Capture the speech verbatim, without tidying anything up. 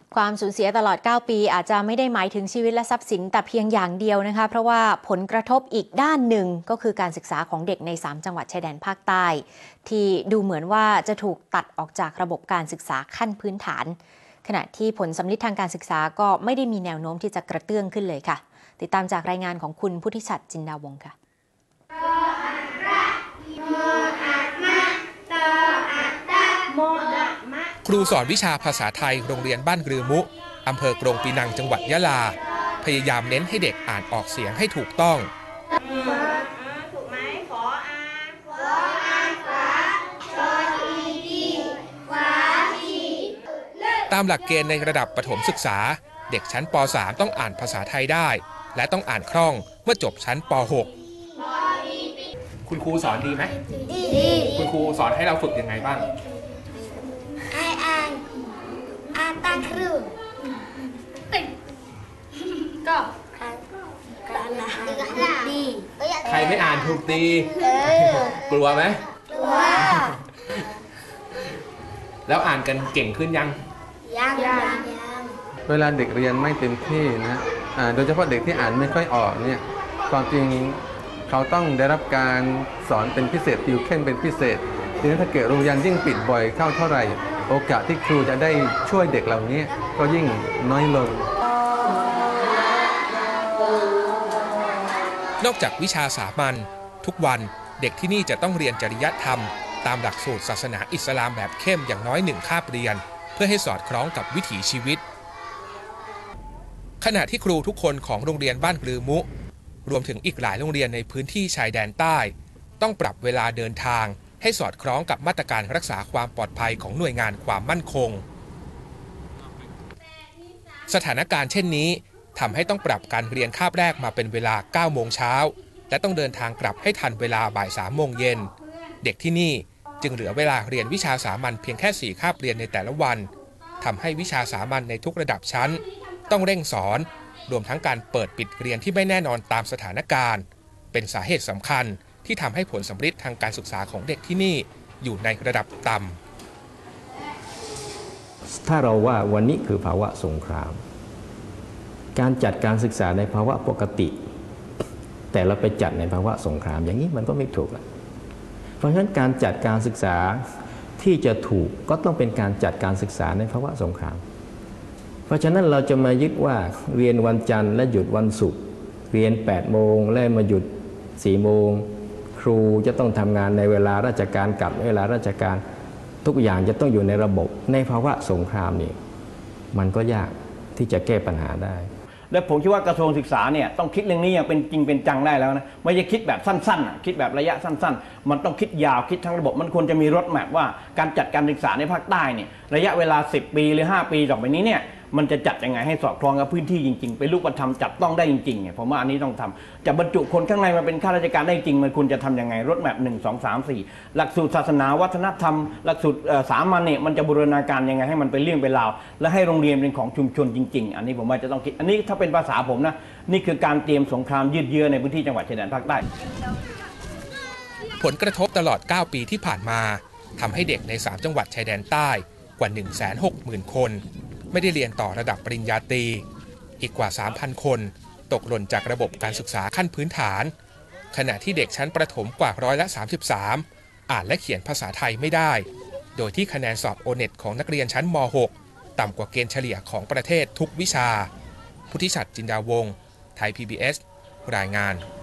ความสูญเสียตลอดเก้าปีอาจจะไม่ได้หมายถึงชีวิตและทรัพย์สินแต่เพียงอย่างเดียวนะคะเพราะว่าผลกระทบอีกด้านหนึ่งก็คือการศึกษาของเด็กในสามจังหวัดชายแดนภาคใต้ที่ดูเหมือนว่าจะถูกตัดออกจากระบบการศึกษาขั้นพื้นฐานขณะที่ผลสำลิดทางการศึกษาก็ไม่ได้มีแนวโน้มที่จะกระเตื้องขึ้นเลยค่ะติดตามจากรายงานของคุณพุทธิชัดจินดาวงศ์ค่ะครูสอนวิชาภาษาไทยโรงเรียนบ้านรือมุอำเภอกรงปีนังจังหวัดยะลาพยายามเน้นให้เด็กอ่านออกเสียงให้ถูกต้องถูกไหมขออ่านขออ่านฝาชอทีดีฝาทีตามหลักเกณฑ์ในระดับประถมศึกษาเด็กชั้นป .สาม ต้องอ่านภาษาไทยได้และต้องอ่านคล่องเมื่อจบชั้นป .หก คุณครูสอนดีไหมดีคุณครูสอนให้เราฝึกยังไงบ้างอ่านอ่านตามครูก็ดีใครไม่อ่านถูกตีกลัวไหมกลัวแล้วอ่านกันเก่งขึ้นยังยังยังเวลาเด็กเรียนไม่เต็มที่นะโดยเฉพาะเด็กที่อ่านไม่ค่อยออกเนี่ยความจริงเขาต้องได้รับการสอนเป็นพิเศษติวเข้มเป็นพิเศษทีนี้ถ้าเกิดโรงเรียนยิ่งปิดบ่อยเข้าเท่าไหร่โอกาสที่ครูจะได้ช่วยเด็กเหล่านี้ก็ยิ่งน้อยลงนอกจากวิชาสามัญทุกวันเด็กที่นี่จะต้องเรียนจริยธรรมตามหลักสูตรศาสนาอิสลามแบบเข้มอย่างน้อยหนึ่งคาบเรียนเพื่อให้สอดคล้องกับวิถีชีวิตขณะที่ครูทุกคนของโรงเรียนบ้านรือมุรวมถึงอีกหลายโรงเรียนในพื้นที่ชายแดนใต้ต้องปรับเวลาเดินทางให้สอดคล้องกับมาตรการรักษาความปลอดภัยของหน่วยงานความมั่นคงสถานการณ์เช่นนี้ทำให้ต้องปรับการเรียนคาบแรกมาเป็นเวลาเก้าโมงเช้าและต้องเดินทางกลับให้ทันเวลาบ่ายสามโมงเย็นเด็กที่นี่จึงเหลือเวลาเรียนวิชาสามัญเพียงแค่สี่คาบเรียนในแต่ละวันทำให้วิชาสามัญในทุกระดับชั้นต้องเร่งสอนรวมทั้งการเปิดปิดเรียนที่ไม่แน่นอนตามสถานการณ์เป็นสาเหตุสำคัญที่ทำให้ผลสำลิดทางการศึกษาของเด็กที่นี่อยู่ในระดับต่ำถ้าเราว่าวันนี้คือภาวะสงครามการจัดการศึกษาในภาวะปกติแต่เราไปจัดในภาวะสงครามอย่างนี้มันก็ไม่ถูกอ่ะเพราะฉะนั้นการจัดการศึกษาที่จะถูกก็ต้องเป็นการจัดการศึกษาในภาวะสงครามเพราะฉะนั้นเราจะมายึดว่าเรียนวันจันทร์และหยุดวันศุกร์เรียนแปดโมงและมาหยุดสี่โมงครูจะต้องทำงานในเวลาราชการกับเวลาราชการทุกอย่างจะต้องอยู่ในระบบในภาวะสงครามนี่มันก็ยากที่จะแก้ปัญหาได้และผมคิดว่ากระทรวงศึกษาเนี่ยต้องคิดเรื่องนี้อย่างเป็นจริงเป็นจังได้แล้วนะไม่ใช่คิดแบบสั้นๆคิดแบบระยะสั้นๆมันต้องคิดยาวคิดทั้งระบบมันควรจะมีรถแมพว่าการจัดการศึกษาในภาคใต้เนี่ยระยะเวลาสิบปีหรือห้าปีต่อไปนี้เนี่ยมันจะจัดยังไงให้สอดคล้องกับพื้นที่จริงๆเป็นรูปธรรมจับต้องได้จริงๆเนี่ยผมว่าอันนี้ต้องทำจะบรรจุคนข้างในมาเป็นข้าราชการได้จริงมันควรจะทำยังไงรถแมพหนึ่งสองสามสี่หลักสูตรศาสนาวัฒนธรรมหลักสูตรสามัญเนี่ยมันจะบูรณาการยังไงให้มันเป็นเรื่องเป็นราวและให้โรงเรียนเป็นของชุมชนจริงๆอันนี้ผมว่าจะต้องคิดอันนี้ถ้าเป็นภาษาผมนะนี่คือการเตรียมสงครามยืดเยื้อในพื้นที่จังหวัดชายแดนภาคใต้ผลกระทบตลอดเก้าปีที่ผ่านมาทำให้เด็กในสามจังหวัดชายแดนใต้กว่า หนึ่งแสนหกหมื่น คนไม่ได้เรียนต่อระดับปริญญาตรีอีกกว่า สามพัน คนตกหล่นจากระบบการศึกษาขั้นพื้นฐานขณะที่เด็กชั้นประถมกว่าร้อยละสามสิบสามอ่านและเขียนภาษาไทยไม่ได้โดยที่คะแนนสอบโอเน็ตของนักเรียนชั้นม .หก ต่ำกว่าเกณฑ์เฉลี่ยของประเทศทุกวิชาพุทธิชัดจินดาวงศ์ไทย พี บี เอส รายงาน